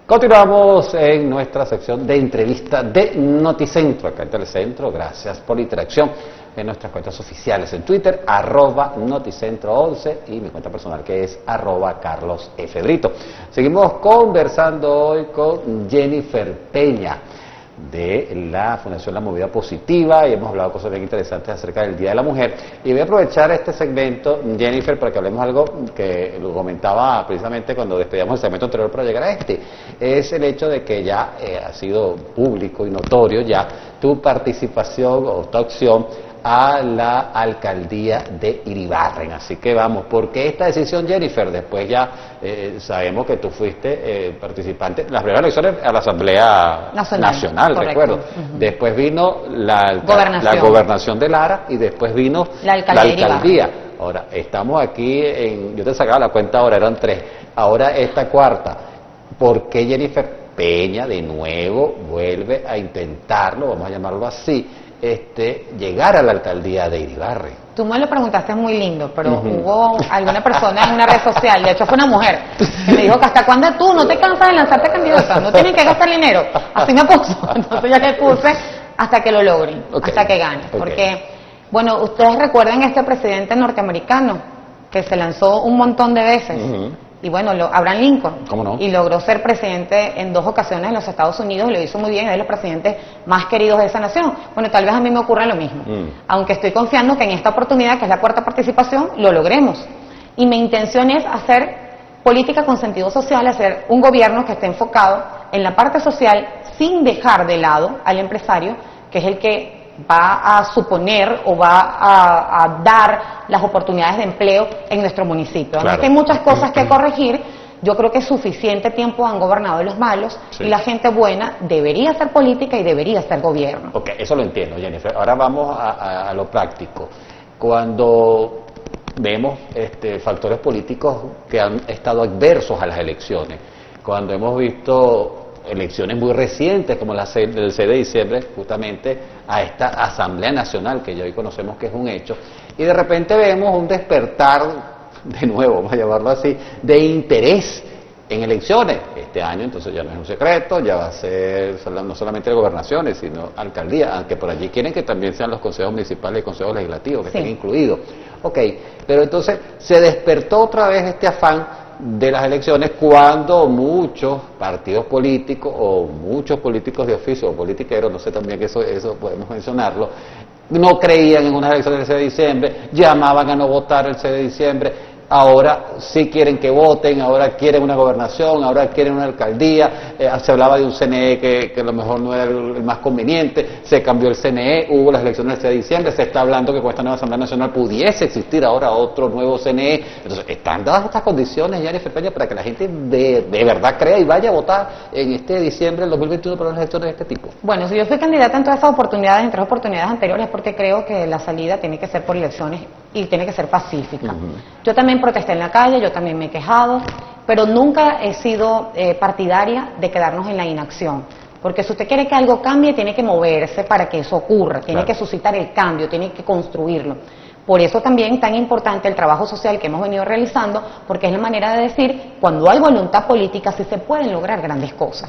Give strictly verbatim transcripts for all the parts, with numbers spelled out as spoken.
Continuamos en nuestra sección de entrevista de Noticentro, acá en Telecentro. Gracias por la interacción en nuestras cuentas oficiales en Twitter, arroba Noticentro once, y mi cuenta personal que es arroba Carlos F. Brito. Seguimos conversando hoy con Jennifer Peña de la Fundación La Movida Positiva, y hemos hablado cosas bien interesantes acerca del Día de la Mujer. Y voy a aprovechar este segmento, Jennifer, para que hablemos algo que lo comentaba precisamente cuando despedíamos el segmento anterior para llegar a este. Es el hecho de que ya eh, ha sido público y notorio ya tu participación o tu opción a la alcaldía de Iribarren. Así que vamos, ¿por qué esta decisión, Jennifer? Después ya eh, sabemos que tú fuiste eh, participante en las primeras elecciones a la Asamblea Nacional, Nacional recuerdo. Uh-huh. Después vino la, gobernación. la gobernación de Lara y después vino la alcaldía. La alcaldía. Ahora, estamos aquí en, yo te sacaba la cuenta ahora, eran tres, ahora esta cuarta. ¿Por qué Jennifer Peña de nuevo vuelve a intentarlo, vamos a llamarlo así, Este, llegar a la alcaldía de Iribarren? Tú me lo preguntaste muy lindo, pero uh-huh. hubo alguna persona en una red social, de hecho fue una mujer, que me dijo que hasta cuándo tú no te cansas de lanzarte candidata, no tienes que gastar dinero. Así me puso, entonces ya le puse hasta que lo logren, okay. hasta que gane. Okay. Porque, bueno, ustedes recuerdan este presidente norteamericano que se lanzó un montón de veces. Uh-huh. Y bueno, lo, Abraham Lincoln, ¿Cómo no? y logró ser presidente en dos ocasiones en los Estados Unidos, y lo hizo muy bien, es de los presidentes más queridos de esa nación. Bueno, tal vez a mí me ocurra lo mismo, mm. aunque estoy confiando que en esta oportunidad, que es la cuarta participación, lo logremos. Y mi intención es hacer política con sentido social, hacer un gobierno que esté enfocado en la parte social sin dejar de lado al empresario, que es el que va a suponer o va a, a dar las oportunidades de empleo en nuestro municipio. Claro. Es que hay muchas cosas que corregir. Yo creo que suficiente tiempo han gobernado los malos, sí. y la gente buena debería hacer política y debería hacer gobierno. Ok, eso lo entiendo, Jennifer. Ahora vamos a, a, a lo práctico. Cuando vemos este, factores políticos que han estado adversos a las elecciones, cuando hemos visto elecciones muy recientes como la del seis de diciembre, justamente a esta Asamblea Nacional, que ya hoy conocemos que es un hecho, y de repente vemos un despertar, de nuevo, vamos a llamarlo así, de interés en elecciones. Este año entonces ya no es un secreto, ya va a ser no solamente de gobernaciones, sino alcaldía, aunque por allí quieren que también sean los consejos municipales y consejos legislativos, que sí. estén incluidos. Ok, pero entonces se despertó otra vez este afán de las elecciones cuando muchos partidos políticos o muchos políticos de oficio o politiqueros, no sé también que eso, eso podemos mencionarlo, no creían en unas elecciones del seis de diciembre, llamaban a no votar el seis de diciembre, ahora sí quieren que voten, ahora quieren una gobernación, ahora quieren una alcaldía, eh, se hablaba de un C N E que, que a lo mejor no era el, el más conveniente, se cambió el C N E, hubo las elecciones del seis de diciembre, se está hablando que con esta nueva Asamblea Nacional pudiese existir ahora otro nuevo C N E, entonces están dadas estas condiciones, Jennifer Peña, para que la gente de, de verdad crea y vaya a votar en este diciembre del dos mil veintiuno para unas elecciones de este tipo. Bueno, si yo fui candidata en todas esas oportunidades, en tres oportunidades anteriores, es porque creo que la salida tiene que ser por elecciones y tiene que ser pacífica. Uh-huh. Yo también protesté en la calle, yo también me he quejado, pero nunca he sido eh, partidaria de quedarnos en la inacción. Porque si usted quiere que algo cambie, tiene que moverse para que eso ocurra, tiene claro. que suscitar el cambio, tiene que construirlo. Por eso también tan importante el trabajo social que hemos venido realizando, porque es la manera de decir, cuando hay voluntad política, sí se pueden lograr grandes cosas.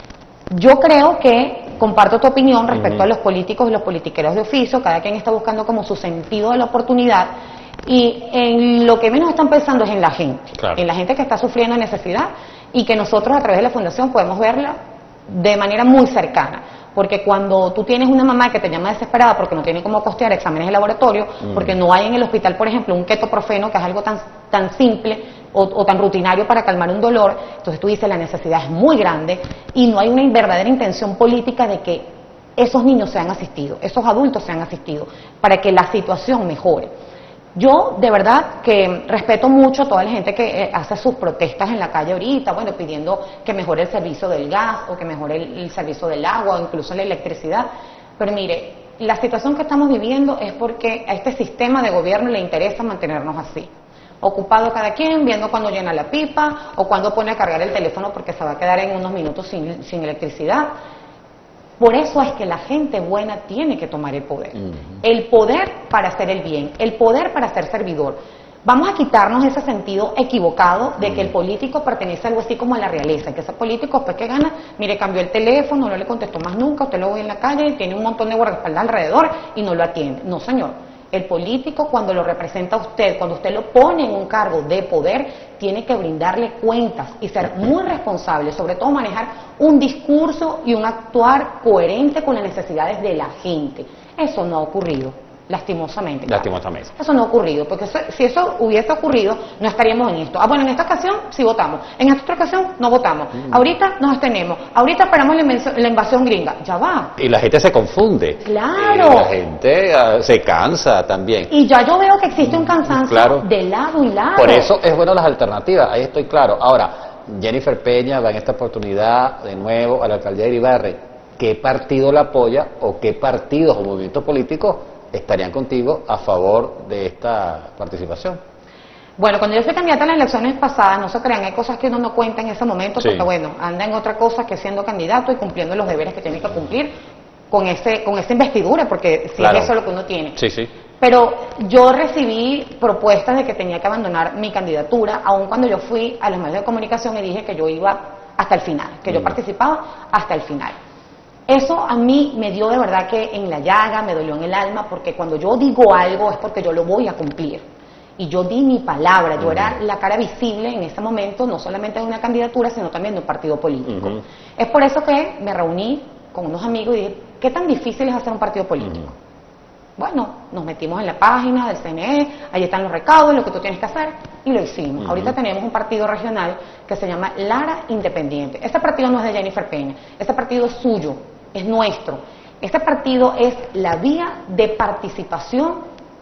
Yo creo que comparto tu opinión respecto uh-huh. a los políticos y los politiqueros de oficio, cada quien está buscando como su sentido de la oportunidad, y en lo que menos están pensando es en la gente, claro. en la gente que está sufriendo necesidad, y que nosotros a través de la Fundación podemos verla de manera muy cercana. Porque cuando tú tienes una mamá que te llama desesperada porque no tiene cómo costear exámenes de laboratorio, mm. porque no hay en el hospital, por ejemplo, un ketoprofeno, que es algo tan, tan simple o, o tan rutinario para calmar un dolor, entonces tú dices la necesidad es muy grande y no hay una verdadera intención política de que esos niños sean asistidos, esos adultos sean asistidos, para que la situación mejore. Yo de verdad que respeto mucho a toda la gente que eh, hace sus protestas en la calle ahorita, bueno, pidiendo que mejore el servicio del gas o que mejore el, el servicio del agua o incluso la electricidad. Pero mire, la situación que estamos viviendo es porque a este sistema de gobierno le interesa mantenernos así. Ocupado cada quien, viendo cuando llena la pipa o cuando pone a cargar el teléfono porque se va a quedar en unos minutos sin, sin electricidad. Por eso es que la gente buena tiene que tomar el poder. Uh-huh. El poder para hacer el bien, el poder para ser servidor. Vamos a quitarnos ese sentido equivocado de que el político pertenece a algo así como a la realeza, que ese político después que gana, mire, cambió el teléfono, no le contestó más nunca, usted lo ve en la calle, tiene un montón de guardaespaldas alrededor y no lo atiende. No, señor. El político, cuando lo representa a usted, cuando usted lo pone en un cargo de poder, tiene que brindarle cuentas y ser muy responsable, sobre todo manejar un discurso y un actuar coherente con las necesidades de la gente. Eso no ha ocurrido. Lastimosamente. Lastimosamente. Claro. Eso no ha ocurrido, porque eso, si eso hubiese ocurrido, no estaríamos en esto. Ah, bueno, en esta ocasión sí votamos, en esta otra ocasión no votamos. Mm. Ahorita nos abstenemos, ahorita esperamos la invasión, la invasión gringa. Ya va. Y la gente se confunde. Claro. Y la gente uh, se cansa también. Y ya yo veo que existe un cansancio claro. de lado y lado. Por eso es bueno las alternativas, ahí estoy claro. Ahora, Jennifer Peña va en esta oportunidad de nuevo a la alcaldía de Iribarren. ¿Qué partido la apoya o qué partidos o movimientos políticos estarían contigo a favor de esta participación? Bueno, cuando yo fui candidata en las elecciones pasadas, no se crean, hay cosas que uno no cuenta en ese momento, sí. Porque bueno, anda en otra cosa que siendo candidato y cumpliendo los deberes que tiene que cumplir con ese con esa investidura, porque si claro. Es eso lo que uno tiene. Sí, sí. Pero yo recibí propuestas de que tenía que abandonar mi candidatura, aun cuando yo fui a los medios de comunicación y dije que yo iba hasta el final, que mm. yo participaba hasta el final. Eso a mí me dio de verdad que en la llaga, me dolió en el alma, porque cuando yo digo algo es porque yo lo voy a cumplir. Y yo di mi palabra, yo uh-huh. era la cara visible en ese momento, no solamente de una candidatura, sino también de un partido político. Uh-huh. Es por eso que me reuní con unos amigos y dije, ¿qué tan difícil es hacer un partido político? Uh-huh. Bueno, nos metimos en la página del C N E, ahí están los recaudos, lo que tú tienes que hacer, y lo hicimos. Uh-huh. Ahorita tenemos un partido regional que se llama Lara Independiente. Este partido no es de Jennifer Peña, este partido es suyo. Es nuestro. Este partido es la vía de participación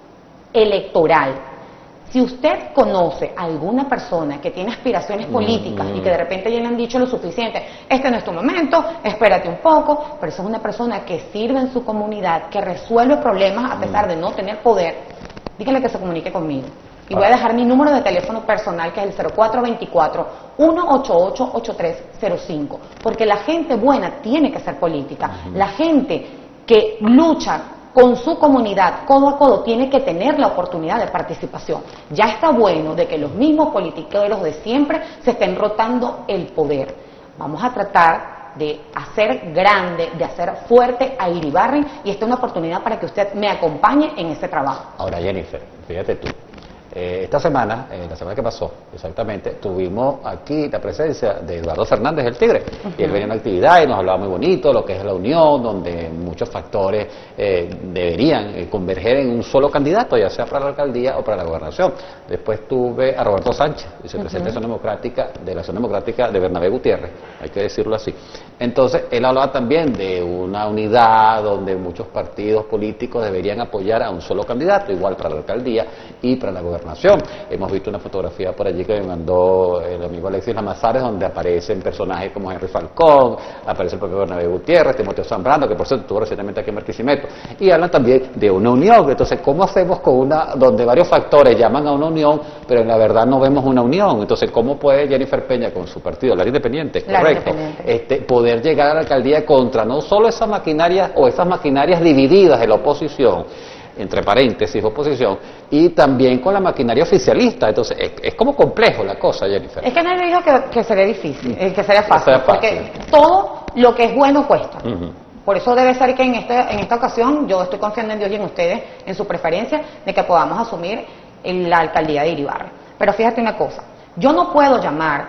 electoral. Si usted conoce a alguna persona que tiene aspiraciones políticas mm, mm. y que de repente ya le han dicho lo suficiente, este no es tu momento, espérate un poco, pero esa es una persona que sirve en su comunidad, que resuelve problemas a pesar de no tener poder, dígale que se comunique conmigo. Y voy a dejar mi número de teléfono personal, que es el cero cuatro dos cuatro, uno ocho ocho, ocho tres cero cinco. Porque la gente buena tiene que ser política. Uh-huh. La gente que lucha con su comunidad, codo a codo, tiene que tener la oportunidad de participación. Ya está bueno de que los mismos politiqueros de siempre se estén rotando el poder. Vamos a tratar de hacer grande, de hacer fuerte a Iribarren, y esta es una oportunidad para que usted me acompañe en ese trabajo. Ahora, Jennifer, fíjate tú. Eh, esta semana, eh, la semana que pasó, exactamente, tuvimos aquí la presencia de Eduardo Fernández, el Tigre, uh-huh. y él venía en una actividad y nos hablaba muy bonito, lo que es la unión, donde muchos factores eh, deberían eh, converger en un solo candidato, ya sea para la alcaldía o para la gobernación. Después tuve a Roberto Sánchez, vicepresidente uh-huh. de Acción Democrática, de la Acción Democrática de Bernabé Gutiérrez, hay que decirlo así. Entonces, él hablaba también de una unidad donde muchos partidos políticos deberían apoyar a un solo candidato, igual para la alcaldía y para la gobernación. Hemos visto una fotografía por allí que me mandó el amigo Alexis Lamazares, donde aparecen personajes como Henry Falcón, aparece el propio Bernabé Gutiérrez, Timoteo Zambrano, que por cierto estuvo recientemente aquí en Barquisimeto, y hablan también de una unión. Entonces, ¿cómo hacemos con una, donde varios factores llaman a una unión, pero en la verdad no vemos una unión? Entonces, ¿cómo puede Jennifer Peña con su partido, la Independiente, la correcto, Independiente. Este, poder llegar a la alcaldía contra no solo esas maquinarias o esas maquinarias divididas de la oposición, entre paréntesis, oposición, y también con la maquinaria oficialista? Entonces, es, es como complejo la cosa, Jennifer. Es que nadie dijo que, que sería difícil, eh, que sería fácil, que sea fácil, porque todo lo que es bueno cuesta. Uh-huh. Por eso debe ser que en, este, en esta ocasión yo estoy confiando en Dios y en ustedes, en su preferencia, de que podamos asumir la alcaldía de Iribarren. Pero fíjate una cosa, yo no puedo llamar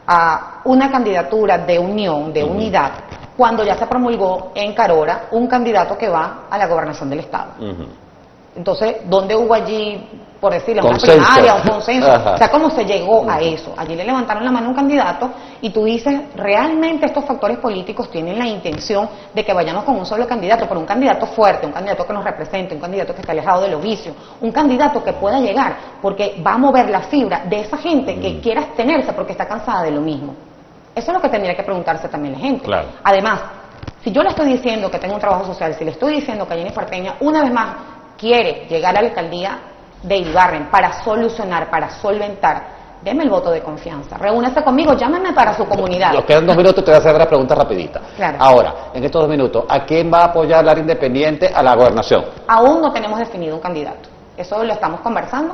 a una candidatura de unión, de uh-huh. unidad, cuando ya se promulgó en Carora un candidato que va a la gobernación del Estado. Uh-huh. Entonces, ¿dónde hubo allí, por decirlo, una primaria, un consenso? Ajá. O sea, ¿cómo se llegó a eso? Allí le levantaron la mano a un candidato y tú dices, ¿realmente estos factores políticos tienen la intención de que vayamos con un solo candidato, pero un candidato fuerte, un candidato que nos represente, un candidato que esté alejado de los vicios, un candidato que pueda llegar porque va a mover la fibra de esa gente que mm. quiera abstenerse porque está cansada de lo mismo? Eso es lo que tendría que preguntarse también la gente. Claro. Además, si yo le estoy diciendo que tengo un trabajo social, si le estoy diciendo que Jennifer Peña, una vez más, quiere llegar a la alcaldía de Iribarren para solucionar, para solventar, deme el voto de confianza, reúnase conmigo, llámeme para su comunidad. Nos quedan dos minutos, te voy a hacer una pregunta rapidita. Claro. Ahora, en estos dos minutos, ¿a quién va a apoyar la Independiente a la gobernación? Aún no tenemos definido un candidato, eso lo estamos conversando,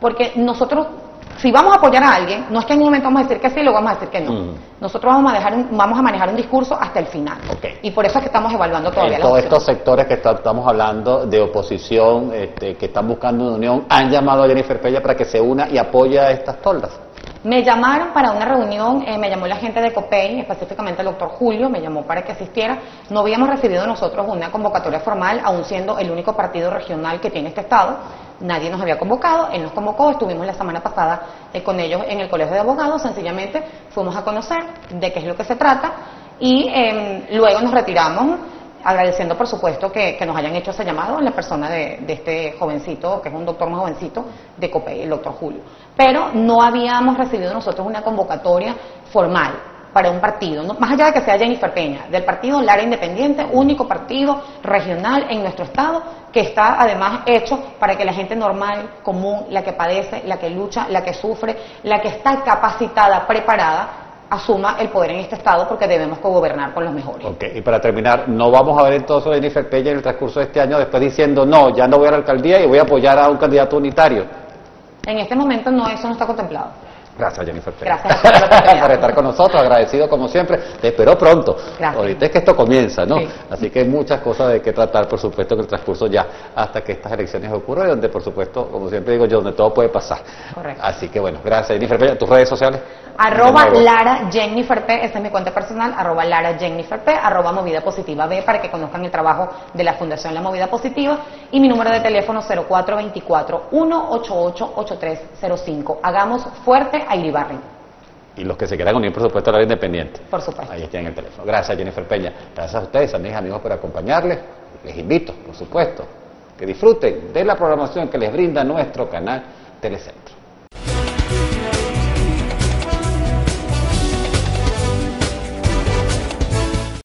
porque nosotros, si vamos a apoyar a alguien, no es que en un momento vamos a decir que sí y luego vamos a decir que no. Mm. Nosotros vamos a, dejar un, vamos a manejar un discurso hasta el final. Okay. Y por eso es que estamos evaluando todavía en las todos opciones. estos sectores que está, estamos hablando de oposición, este, que están buscando una unión, han llamado a Jennifer Pella para que se una y apoye a estas toldas. Me llamaron para una reunión, eh, me llamó la gente de COPEI, específicamente el doctor Julio, me llamó para que asistiera. No habíamos recibido nosotros una convocatoria formal, aún siendo el único partido regional que tiene este estado. Nadie nos había convocado, él nos convocó, estuvimos la semana pasada eh, con ellos en el Colegio de Abogados, sencillamente fuimos a conocer de qué es lo que se trata y eh, luego nos retiramos, agradeciendo por supuesto que, que nos hayan hecho ese llamado en la persona de, de este jovencito, que es un doctor más jovencito de COPEI, el doctor Julio. Pero no habíamos recibido nosotros una convocatoria formal para un partido, no, más allá de que sea Jennifer Peña, del partido Lara Independiente, único partido regional en nuestro estado, que está además hecho para que la gente normal, común, la que padece, la que lucha, la que sufre, la que está capacitada, preparada, asuma el poder en este estado, porque debemos cogobernar con los mejores. Ok, y para terminar, ¿no vamos a ver entonces a Jennifer Pella en el transcurso de este año después diciendo no, ya no voy a la alcaldía y voy a apoyar a un candidato unitario? En este momento no, eso no está contemplado. Gracias, Jennifer Pella. Gracias por la oportunidad. Por estar con nosotros, agradecido como siempre. Te espero pronto. Gracias. Ahorita es que esto comienza, ¿no? Sí. Así que hay muchas cosas de que tratar, por supuesto, en el transcurso ya, hasta que estas elecciones ocurran, donde, por supuesto, como siempre digo yo, donde todo puede pasar. Correcto. Así que, bueno, gracias, Jennifer Pella. ¿Tus redes sociales? Arroba Lara Jennifer P, esa es mi cuenta personal, arroba Lara Jennifer P, arroba Movida Positiva B, para que conozcan el trabajo de la Fundación La Movida Positiva, y mi número de teléfono cero cuatro dos cuatro, uno ocho ocho, ocho tres cero cinco. Hagamos fuerte a Iribarren. Y los que se quieran unir, por supuesto, a la Independiente. Por supuesto. Ahí está en el teléfono. Gracias, Jennifer Peña. Gracias a ustedes, amigas y amigos, por acompañarles. Les invito, por supuesto, que disfruten de la programación que les brinda nuestro canal Telecentro.